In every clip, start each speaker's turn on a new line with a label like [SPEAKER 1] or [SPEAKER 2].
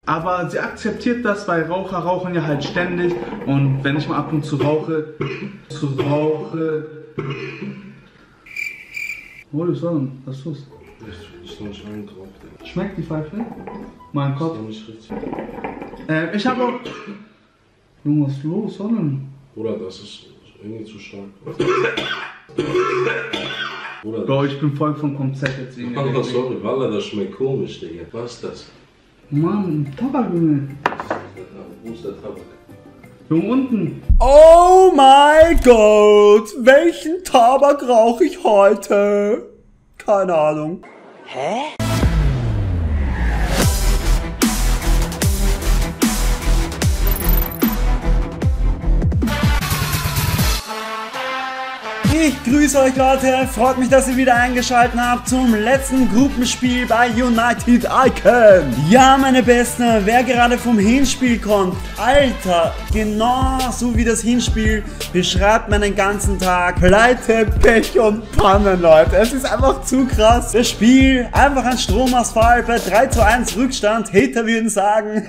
[SPEAKER 1] Aber sie akzeptiert das, weil Raucher rauchen ja halt ständig. Und wenn ich mal ab und zu rauche. Oh, was soll denn? Was tust du?
[SPEAKER 2] Ich noch nicht reingeraucht.
[SPEAKER 1] Schmeckt die Pfeife? Mein Kopf.
[SPEAKER 2] Das ist nicht richtig.
[SPEAKER 1] Ich habe auch. Junge, was ist los? Was denn?
[SPEAKER 2] Bruder, das ist irgendwie zu stark. Bruder,
[SPEAKER 1] Bro, ich bin voll vom Konzept jetzt irgendwie.
[SPEAKER 2] oh, sorry, Wallah, das schmeckt komisch, Digga. Was ist das?
[SPEAKER 1] Mann, Tabak, Junge.
[SPEAKER 2] Wo ist der Tabak?
[SPEAKER 1] Junge, unten.
[SPEAKER 3] Oh mein Gott, welchen Tabak rauche ich heute? Keine Ahnung.
[SPEAKER 4] Hä?
[SPEAKER 3] Ich grüße euch Leute, freut mich, dass ihr wieder eingeschaltet habt zum letzten Gruppenspiel bei United Icon. Ja, meine Besten, wer gerade vom Hinspiel kommt, Alter, genau so wie das Hinspiel beschreibt meinen ganzen Tag. Pleite, Pech und Pannen, Leute. Es ist einfach zu krass. Das Spiel, einfach ein Stromausfall bei 3:1 Rückstand. Hater würden sagen,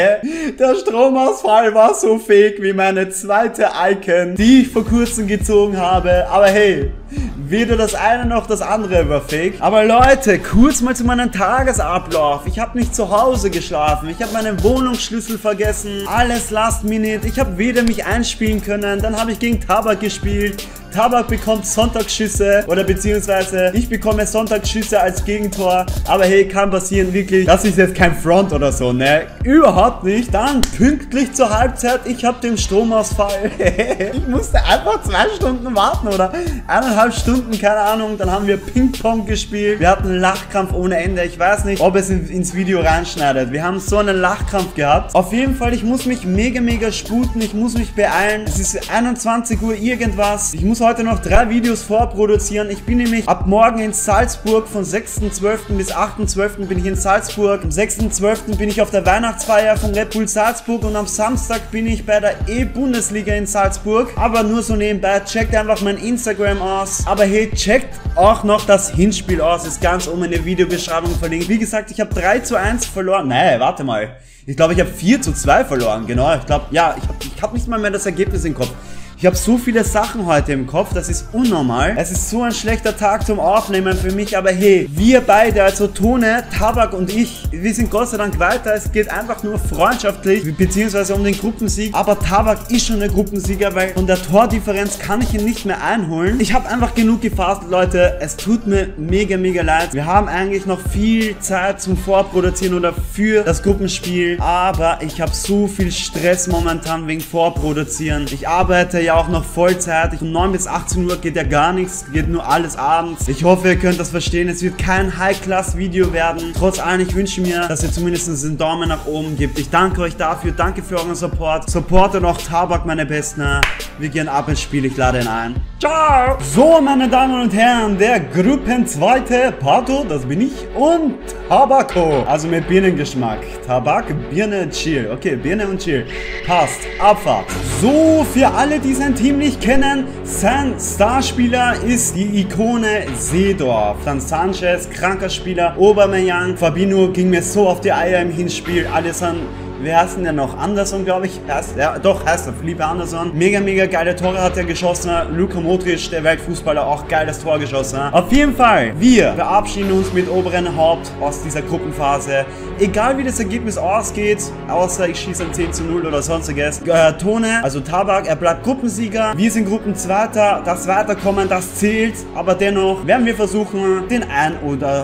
[SPEAKER 3] der Stromausfall war so fake wie meine zweite Icon, die ich vor kurzem gezogen habe. Aber hey, weder das eine noch das andere war fake. Aber Leute, kurz mal zu meinem Tagesablauf. Ich habe nicht zu Hause geschlafen. Ich habe meinen Wohnungsschlüssel vergessen. Alles last minute. Ich habe weder mich einspielen können. Dann habe ich gegen Tabak gespielt. Tabak bekommt Sonntagsschüsse oder beziehungsweise ich bekomme Sonntagsschüsse als Gegentor. Aber hey, kann passieren, wirklich. Das ist jetzt kein Front oder so, ne? Überhaupt nicht. Dann pünktlich zur Halbzeit, ich habe den Stromausfall. Ich musste einfach 2 Stunden warten oder 1,5 Stunden, keine Ahnung. Dann haben wir Ping-Pong gespielt. Wir hatten Lachkrampf ohneEnde. Ich weiß nicht, ob es ins Video reinschneidet. Wir haben so einen Lachkrampf gehabt. Auf jeden Fall, ich muss mich mega sputen. Ich muss mich beeilen. Es ist 21 Uhr irgendwas. Ich muss heute noch 3 Videos vorproduzieren. Ich bin nämlich ab morgen in Salzburg. Von 6.12. bis 8.12. bin ich in Salzburg. Am 6.12. bin ich auf der Weihnachtsfeier von Red Bull Salzburg und am Samstag bin ich bei der E-Bundesliga in Salzburg. Aber nur so nebenbei, checkt einfach mein Instagram aus. Aber hey, checkt auch noch das Hinspiel aus. Ist ganz oben in der Videobeschreibung verlinkt. Wie gesagt, ich habe 3:1 verloren. Nein, warte mal. Ich glaube, ich habe 4:2 verloren. Genau, ich glaube, ja, ich hab nicht mal mehr das Ergebnis im Kopf. Ich habe so viele Sachen heute im Kopf, das ist unnormal. Es ist so ein schlechter Tag zum Aufnehmen für mich, aber hey, wir beide, also Tone, Tabak und ich, wir sind Gott sei Dank weiter. Es geht einfach nur freundschaftlich, beziehungsweise um den Gruppensieg. Aber Tabak ist schon der Gruppensieger, weil von der Tordifferenz kann ich ihn nicht mehr einholen. Ich habe einfach genug gefastet, Leute. Es tut mir mega leid. Wir haben eigentlich noch viel Zeit zum Vorproduzieren oder für das Gruppenspiel, aber ich habe so viel Stress momentan wegen Vorproduzieren. Ich arbeite ja auch noch Vollzeit. Von 9 bis 18 Uhr geht ja gar nichts, geht nur alles abends. Ich hoffe, ihr könnt das verstehen. Es wird kein High-Class-Video werden. Trotz allem, ich wünsche mir, dass ihr zumindest einen Daumen nach oben gebt. Ich danke euch dafür. Danke für euren Support. Supportet noch Tabak, meine Besten. Wir gehen ab ins Spiel. Ich lade ihn ein. Ciao! So, meine Damen und Herren, der Gruppenzweite, Pato, das bin ich, und Tabako. Also mit Birnengeschmack. Tabak, Birne, Chill. Okay, Birne und Chill. Passt. Abfahrt. So, für alle, die sein Team nicht kennen, sein Starspieler ist die Ikone Seedorf. Dann Sanchez, kranker Spieler, Aubameyang, Fabinho ging mir so auf die Eier im Hinspiel. Alles an. Wer heißt denn der noch? Anderson, glaube ich. Heißt er. Felipe Anderson. Mega geile Tore hat er geschossen. Luka Modric, der Weltfußballer, auch geiles Tor geschossen. Auf jeden Fall, wir verabschieden uns mit oberem Haupt aus dieser Gruppenphase. Egal wie das Ergebnis ausgeht, außer ich schieße ein 10:0 oder sonstiges. Tone, also Tabak, er bleibt Gruppensieger. Wir sind Gruppenzweiter. Das Weiterkommen, das zählt. Aber dennoch werden wir versuchen, den einen oder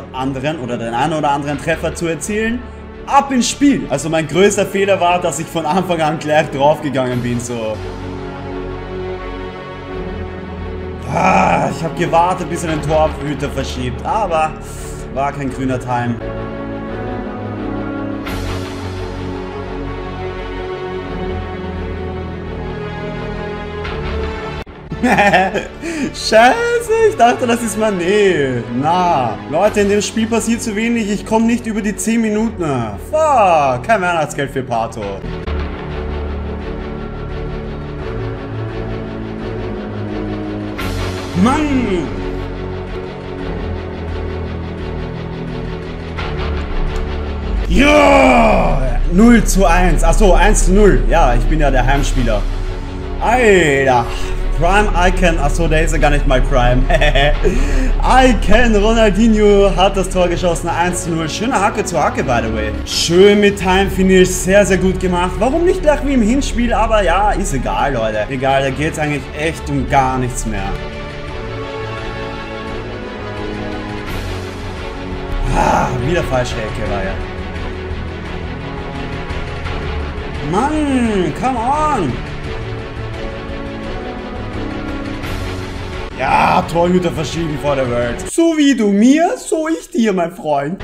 [SPEAKER 3] anderen Treffer zu erzielen. Ab ins Spiel. Also mein größter Fehler war, dass ich von Anfang an gleich draufgegangen bin, so. Ich habe gewartet, bis er den Torhüter verschiebt, aber war kein grüner Time. Scheiße, ich dachte, das ist Mané. Na, Leute, in dem Spiel passiert zu wenig. Ich komme nicht über die 10 Minuten. Fuck, kein Weihnachtsgeld für Pato. Mann! Ja! 0:1. Achso, 1:0. Ja, ich bin ja der Heimspieler. Alter. Prime Icon. Achso, der ist ja gar nicht mal Prime. Icon Ronaldinho hat das Tor geschossen. 1:0. Schöner Hacke zu Hacke, by the way. Schön mit Time Finish. Sehr, sehr gut gemacht. Warum nicht gleich wie im Hinspiel? Aber ja, ist egal, Leute. Egal, da geht es eigentlich echt um gar nichts mehr. Ah, wieder falsche Ecke war ja. Mann, come on! Ja, Torhüter verschieben vor der Welt. So wie du mir, so ich dir, mein Freund.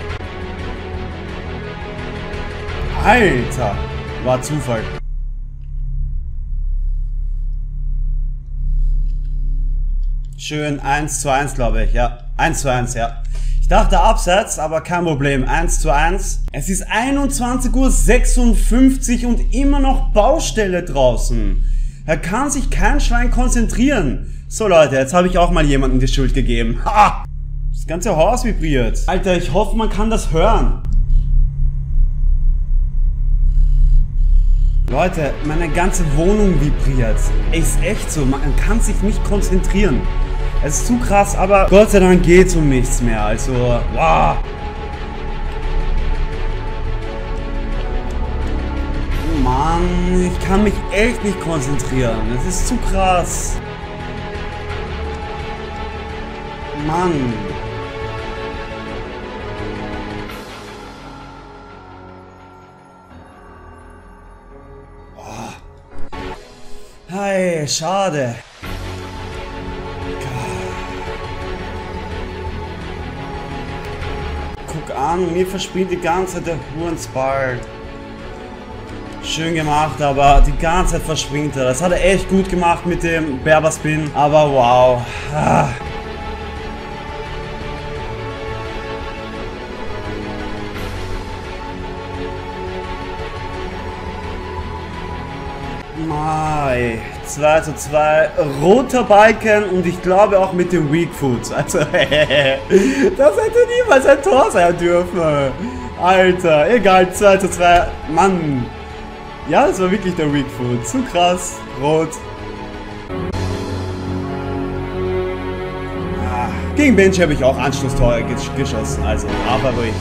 [SPEAKER 3] Alter, war Zufall. Schön 1:1, glaube ich, ja. 1:1, ja. Ich dachte Abseits, aber kein Problem. 1:1. Es ist 21:56 Uhr und immer noch Baustelle draußen. Da kann sich kein Schwein konzentrieren. So Leute, jetzt habe ich auch mal jemandem die Schuld gegeben. Ha! Das ganze Haus vibriert. Alter, ich hoffe, man kann das hören. Leute, meine ganze Wohnung vibriert. Ist echt so, man kann sich nicht konzentrieren. Es ist zu krass, aber Gott sei Dank geht es um nichts mehr. Also, wow. Mann, ich kann mich echt nicht konzentrieren. Es ist zu krass. Mann. Oh. Hey, schade. Guck an, mir verspringt die ganze Zeit der Hurensball. Schön gemacht, aber die ganze Zeit verspringt er. Das hat er echt gut gemacht mit dem Berberspin. Aber wow. Ah. Mai. 2:2. Roter Balken und ich glaube auch mit dem Weak Foot. Also, das hätte niemals ein Tor sein dürfen. Alter, egal, 2:2. Mann. Ja, das war wirklich der Weak Foot. Zu krass. Rot. Gegen Bench habe ich auch Anschlusstore geschossen. Also, aber ruhig.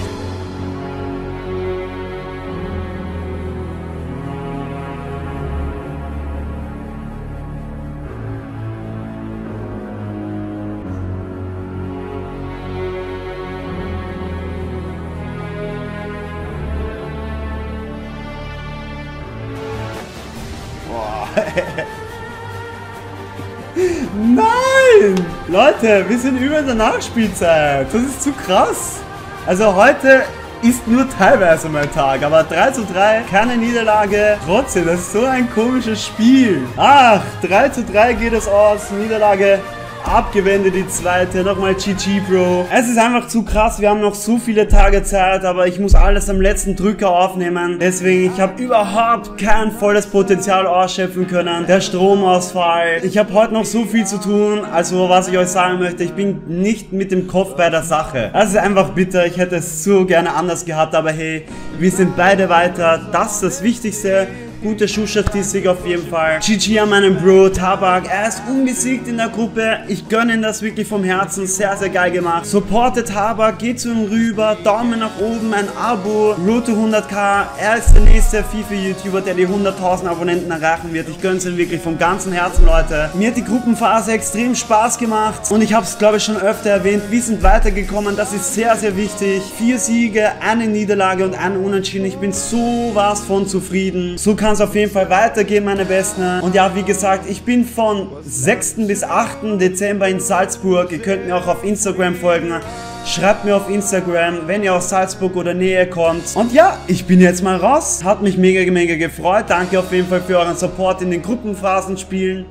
[SPEAKER 3] Nein! Leute, wir sind über in der Nachspielzeit. Das ist zu krass. Also heute ist nur teilweise mein Tag, aber 3:3, keine Niederlage. Trotzdem, das ist so ein komisches Spiel. Ach, 3:3 geht es aus. Niederlage abgewendet, die zweite. Nochmal GG, Bro. Es ist einfach zu krass. Wir haben noch so viele Tage Zeit, aber ich muss alles am letzten Drücker aufnehmen. Deswegen, ich habe überhaupt kein volles Potenzial ausschöpfen können. Der Stromausfall. Ich habe heute noch so viel zu tun. Also, was ich euch sagen möchte, ich bin nicht mit dem Kopf bei der Sache. Das ist einfach bitter. Ich hätte es so gerne anders gehabt, aber hey, wir sind beide weiter. Das ist das Wichtigste. Gute Schussstatistik auf jeden Fall. GG an meinen Bro, Tabak. Er ist unbesiegt in der Gruppe. Ich gönne ihm das wirklich vom Herzen. Sehr, sehr geil gemacht. Supportet Tabak, geht zu ihm rüber. Daumen nach oben, ein Abo. Road to 100k. Er ist der nächste FIFA-YouTuber, der die 100.000 Abonnenten erreichen wird. Ich gönne es ihm wirklich vom ganzen Herzen, Leute. Mir hat die Gruppenphase extrem Spaß gemacht. Und ich habe es, glaube ich, schon öfter erwähnt. Wir sind weitergekommen. Das ist sehr, sehr wichtig. 4 Siege, eine Niederlage und ein Unentschieden. Ich bin sowas von zufrieden. So kann es auf jeden Fall weitergehen, meine Besten. Und ja, wie gesagt, ich bin von 6. bis 8. Dezember in Salzburg. Ihr könnt mir auch auf Instagram folgen. Schreibt mir auf Instagram, wenn ihr aus Salzburg oder Nähe kommt. Und ja, ich bin jetzt mal raus. Hat mich mega gefreut. Danke auf jeden Fall für euren Support in den Gruppenphasenspielen.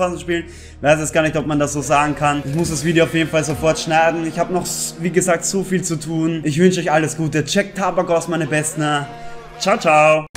[SPEAKER 3] Weiß jetzt gar nicht, ob man das so sagen kann. Ich muss das Video auf jeden Fall sofort schneiden. Ich habe noch, wie gesagt, so viel zu tun. Ich wünsche euch alles Gute. Checkt Tabak aus, meine Besten. Ciao, ciao.